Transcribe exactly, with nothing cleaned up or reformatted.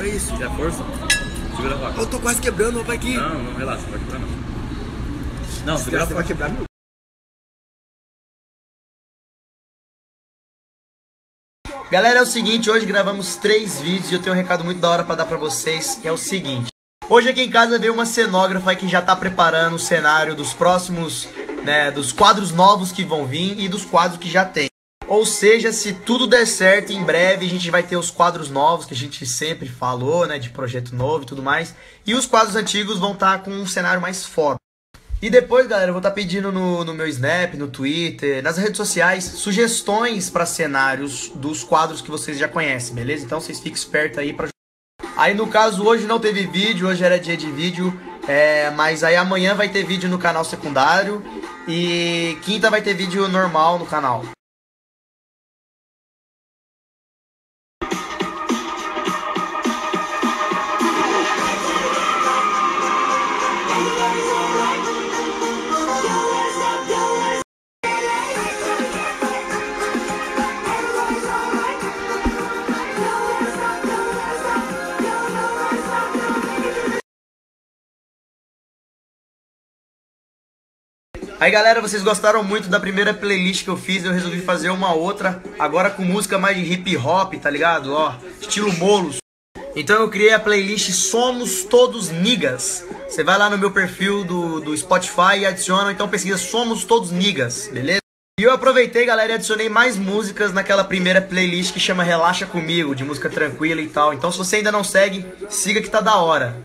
É isso. Se é força, segura a faca. Eu tô quase quebrando, ó, pai, aqui. Não, não, relaxa, não vai quebrar não. Não, segura a Você faca. vai quebrar meu. Galera, é o seguinte, hoje gravamos três vídeos e eu tenho um recado muito da hora pra dar pra vocês, que é o seguinte. Hoje aqui em casa veio uma cenógrafa que já tá preparando o cenário dos próximos, né, dos quadros novos que vão vir e dos quadros que já tem. Ou seja, se tudo der certo, em breve a gente vai ter os quadros novos que a gente sempre falou, né, de projeto novo e tudo mais. E os quadros antigos vão estar com um cenário mais foda. E depois, galera, eu vou estar pedindo no, no meu Snap, no Twitter, nas redes sociais, sugestões para cenários dos quadros que vocês já conhecem, beleza? Então vocês fiquem espertos aí pra... Aí no caso, hoje não teve vídeo, hoje era dia de vídeo, é, mas aí amanhã vai ter vídeo no canal secundário e quinta vai ter vídeo normal no canal. Aí galera, vocês gostaram muito da primeira playlist que eu fiz, eu resolvi fazer uma outra, agora com música mais de hip hop, tá ligado? Ó, estilo bolos. Então eu criei a playlist Somos Todos Niggas. Você vai lá no meu perfil do, do Spotify e adiciona, então pesquisa Somos Todos Niggas, beleza? E eu aproveitei, galera, e adicionei mais músicas naquela primeira playlist que chama Relaxa Comigo, de música tranquila e tal. Então se você ainda não segue, siga que tá da hora.